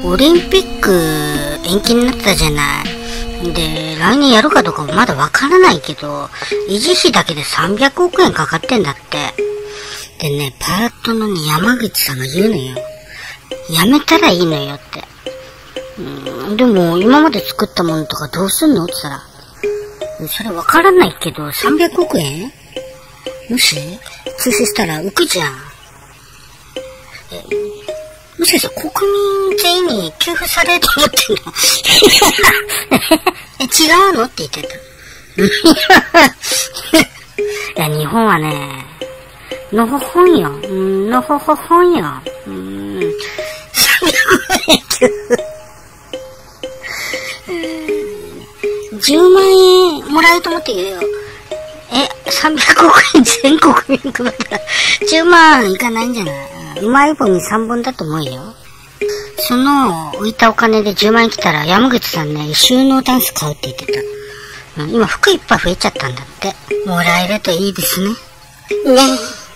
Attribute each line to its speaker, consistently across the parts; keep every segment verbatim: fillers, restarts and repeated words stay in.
Speaker 1: オリンピック延期になったじゃない。で、来年やるかどうかもまだわからないけど、維持費だけでさんびゃくおくえんかかってんだって。でね、パートのね、山口さんが言うのよ。やめたらいいのよって。うん、でも、今まで作ったものとかどうすんのって言ったら、それわからないけど、さんびゃくおくえんもし中止したら浮くじゃん。え、もしかして国民全員に給付されると思ってんのえ、違うのって言ってた。いや、日本はね、のほほんよ。うん、のほほほんよ。うん。じゅうまんえんもらえると思って言うよ。え、さんびゃくおくえん全国民配ったらじゅうまんいかないんじゃない？うまい棒にさんぼんだと思うよ。その浮いたお金でじゅうまんえん来たら山口さんね、収納ダンス買うって言ってた。うん、今服いっぱい増えちゃったんだって。もらえるといいですね。ねえ、おば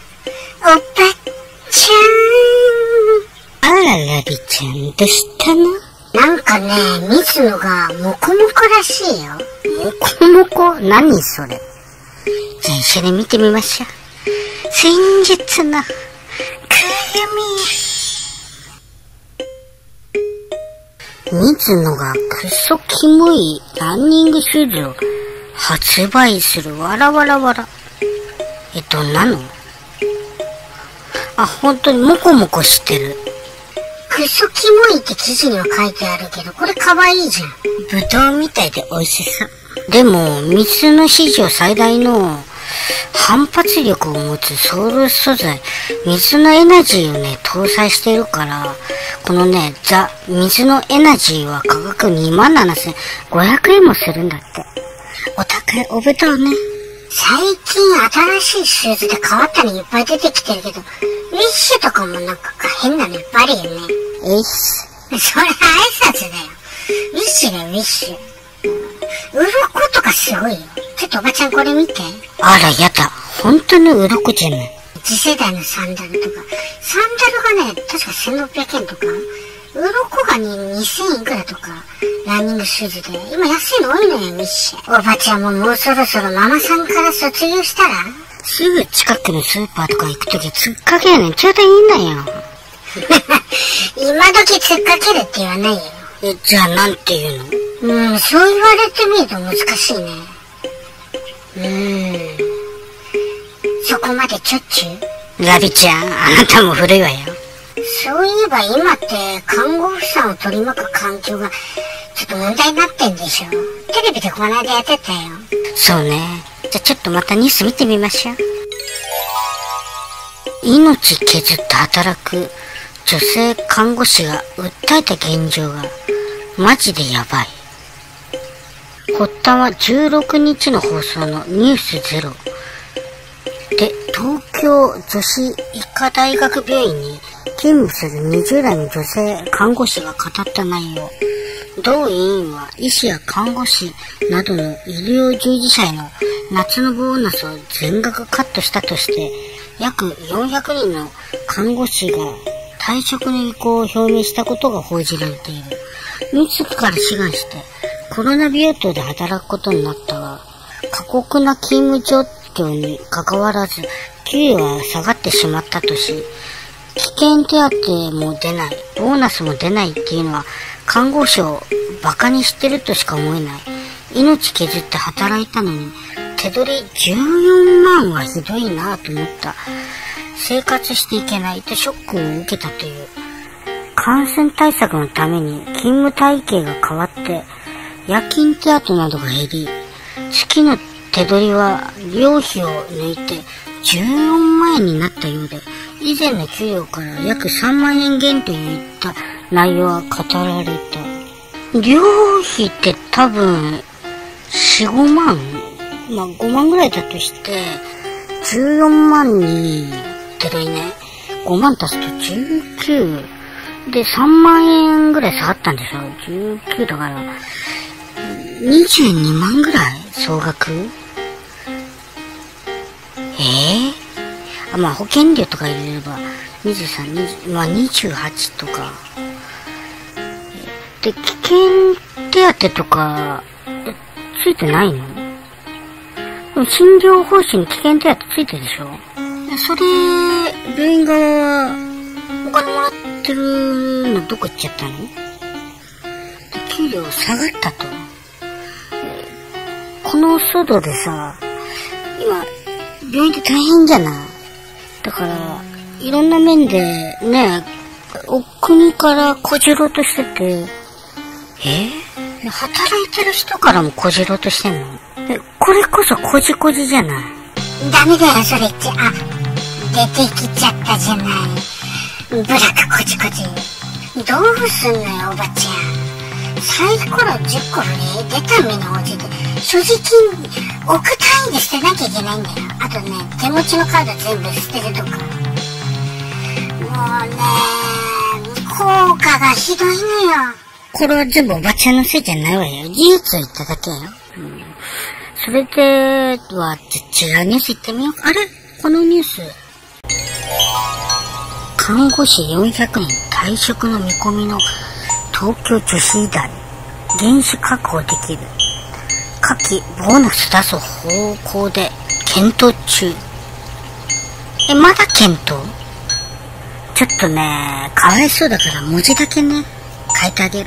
Speaker 1: ちゃん。あらラビちゃん、どうしたの？なんかね、水野がモコモコらしいよ。モコモコ？何それ？じゃあ一緒に見てみましょう。先日の水野がクソキモいランニングシューズを発売する。わらわらわら。え、どんなの？あ、本当にモコモコしてる。クソキモいって記事には書いてあるけど、これ可愛いじゃん。ブドウみたいで美味しそう。でも、水野史上最大の反発力を持つソウル素材、水のエナジーをね、搭載しているから、このね、ザ・水のエナジーは価格にまんななせんごひゃくえんもするんだって。お高いおぶどうね。最近新しいシューズで変わったのいっぱい出てきてるけど、ウィッシュとかもなんか変なのいっぱいあるよね。えいっす。それ挨拶だよ。ウィッシュだよ、ウィッシュ。うろことかすごいよ。ちょっとおばちゃんこれ見て。あら、やだ。本当にうろこじゃない。次世代のサンダルとか。サンダルがね、確かせんろっぴゃくえんとか。うろこがにせんいくらとか。ランニングシューズで。今安いの多いのよ、ミッシュ。おばちゃんももうそろそろママさんから卒業したら？すぐ近くのスーパーとか行くときつっかけやねん。ちょうどいいんだよ。今時つっかけるって言わないよ。え、じゃあなんて言うの？うん、そう言われてみると難しいね。うーん。そこまでちょっちゅう？ラビちゃん、あなたも古いわよ。そういえば今って看護婦さんを取り巻く環境がちょっと問題になってんでしょ。テレビでこの間やってたよ。そうね。じゃあちょっとまたニュース見てみましょう。命削って働く女性看護師が訴えた現状がマジでやばい。発端はじゅうろくにちの放送のニュースゼロで、東京女子医科大学病院に勤務するにじゅうだいの女性看護師が語った内容。同委員は医師や看護師などの医療従事者への夏のボーナスを全額カットしたとして、約よんひゃくにんの看護師が退職の意向を表明したことが報じられている。自ら志願してコロナ病棟で働くことになったが、過酷な勤務状況に関わらず給与は下がってしまったとし、危険手当も出ない、ボーナスも出ないっていうのは看護師をバカにしてるとしか思えない。命削って働いたのに手取りじゅうよんまんはひどいなと思った。生活していけないとショックを受けたという。感染対策のために勤務体系が変わって夜勤手当などが減り、月の手取りは寮費を抜いてじゅうよんまんえんになったようで、以前の給与から約さんまんえん減といった内容は語られた。寮費って多分よん、ごまん、まあごまんぐらいだとしてじゅうよんまんに手取りね、ごまん足すとじゅうきゅうでさんまんえんぐらい下がったんでしょ。じゅうきゅうだからにじゅうにまんぐらい総額。えー、あ、まあ保険料とか入れればにじゅうさん、にじゅう、まあにじゅうはちとか。 って危険手当とかついてないの？診療報酬に危険手当ついてるでしょ？それ、病院側はお金もらってるのどこ行っちゃったの？給料下がったと。この騒動でさ、今、病院って大変じゃない？だから、いろんな面でね、お国からこじろうとしてて、え？働いてる人からもこじろうとしてんの？え、これこそこじこじじゃない？ダメだよ、それ言っちゃ。あ、出てきちゃったじゃない。ブラックこじこじ。どうすんのよ、おばちゃん。サイコロじゅっこに出た目のおじで、所持金億単位で捨てなきゃいけないんだよ。あとね、手持ちのカード全部捨てるとか。もうね、効果がひどいのよ。これは全部おばちゃんのせいじゃないわよ。事実を言っただけよ。うん、それでは、違うニュース言ってみようか。あれ？このニュース。看護師よんひゃくにん退職の見込みの東京女子医大。原資確保できる。夏季ボーナス出す方向で検討中。え、まだ検討？ちょっとね、かわいそうだから文字だけね、変えてあげる。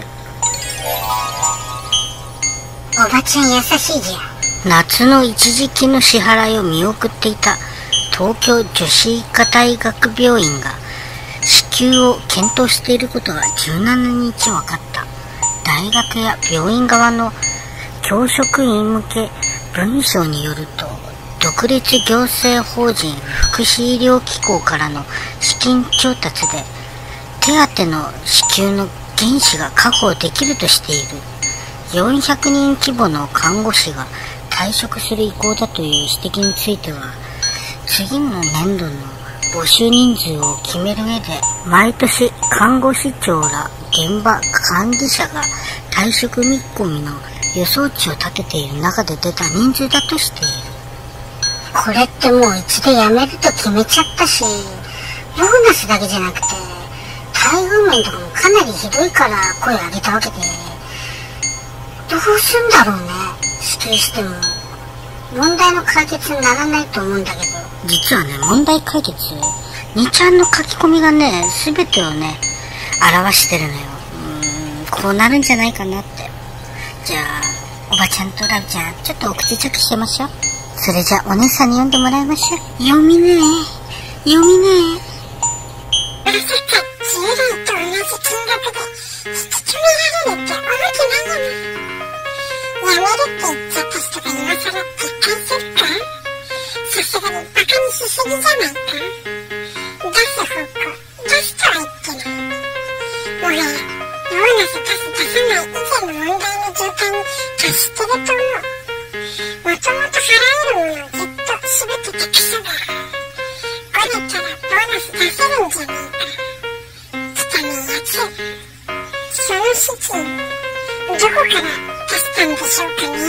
Speaker 1: おばちゃん優しいじゃん。夏の一時金の支払いを見送っていた東京女子医科大学病院が支給を検討していることがじゅうしちにち分かった。大学や病院側の教職員向け文書によると、独立行政法人福祉医療機構からの資金調達で手当の支給の原資が確保できるとしている。よんひゃくにん規模の看護師が退職する意向だという指摘については、次の年度の募集人数を決める上で、毎年看護師長ら現場管理者が退職見込みの予想値を立てている中で出た人数だとしている。これってもう一度辞めると決めちゃったし、ボーナスだけじゃなくて待遇面とかもかなりひどいから声を上げたわけで、どうすんだろうね。支給しても問題の解決にならないと思うんだけど。実はね、問題解決、にちゃんの書き込みがね、全てをね表してるのよ。うーん、こうなるんじゃないかなって。じゃあおばちゃんとラブちゃん、ちょっとお口チャックしてましょう。それじゃあお姉さんに読んでもらいましょう。読みねえ、読みねえ。まさか従来と同じ金額で引き止められるって思ってないよね。やめるって言っちゃった人が今更撤回するか？さすがにバカにしすぎじゃないか？出す方向、出すとは言ってない。もはやボーナス出す出さない以前の問題の状態に達してると思う。もともと払えるものをずっと全て高さだ。これからボーナス出せるんじゃねえか。汚いやつ。その資金、どこから出したんでしょうかね。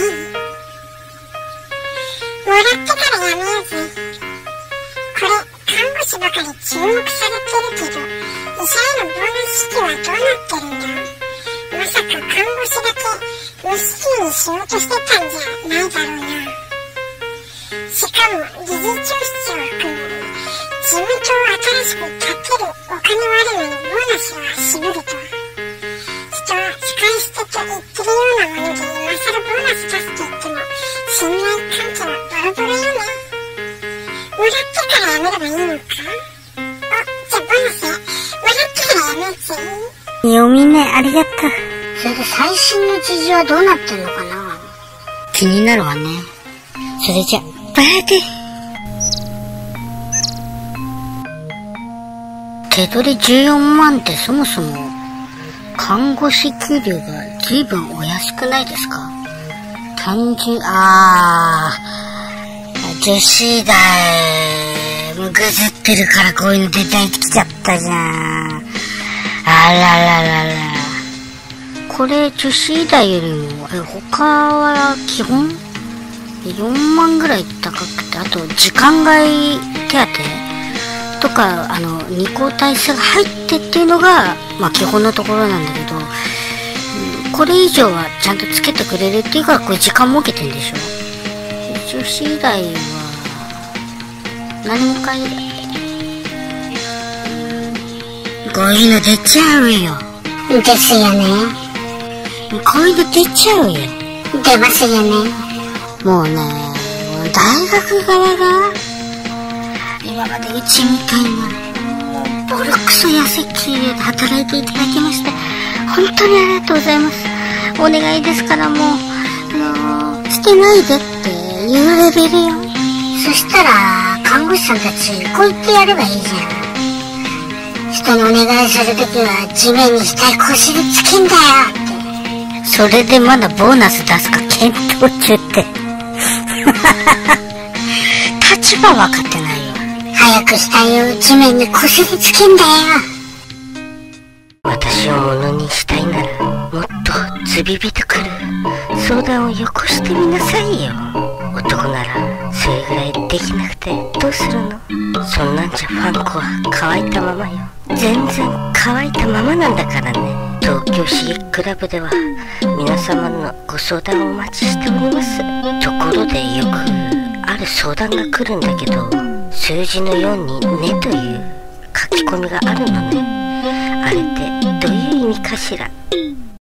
Speaker 1: もらってからやめようぜ。これ、看護師ばかり注目されてるけど、医者へのボーナス支給はどうなってるんだ？まさか看護師だけ無支給にしようとしてたんじゃないだろうな。しかも理事長室を含む事務所を新しく建てるお金はあるのにボーナスは絞るとは。人は使い捨てと言ってるようなもので、今更ボーナス出すと言っても信頼関係はボロボロよね。もらってからやめればいいのか？あ、じゃあボーナスもらってからやめちゃう？読みね、ありがとう。それで最新の事情はどうなってんのかな？気になるわね。それじゃバーデー。手取りじゅうよんまんってそもそも看護師給料が随分お安くないですか？単純、あー、女子大もうぐずってるからこういうの出てきちゃったじゃん。あらららら。これ女子医大よりもえ他は基本よんまんぐらい高くて、あと時間外手当とかあの二交代制が入ってっていうのがまあ基本のところなんだけど、 これ以上はちゃんとつけてくれるっていうからこれ時間設けてんでしょ。女子以来は何も買えない。こういうの出ちゃうよ。ですよね。こういうの出ちゃうよ。出ますよね。もうね、大学側が今までうちみたいなボロクソ安い給料で働いていただきまして本当にありがとうございます。お願いですからもう、あのー、捨てないでっていうレベルよ。そしたら看護師さんたちこう言ってやればいいじゃん。人にお願いするときは地面に額腰でつけんだよって。それでまだボーナス出すか検討中って立場分かってないよ。早く額を地面にこすりつけんだよ。私をものにしたいならもっとズビビとくる相談をよこしてみなさいよ。男ならそれぐらいできなくてどうするの。そんなんじゃファンコは乾いたままよ。全然乾いたままなんだからね。東京刺激クラブでは皆様のご相談をお待ちしております。ところでよくある相談が来るんだけど、数字のよんにねという書き込みがあるのね。あれってどういう意味かしら。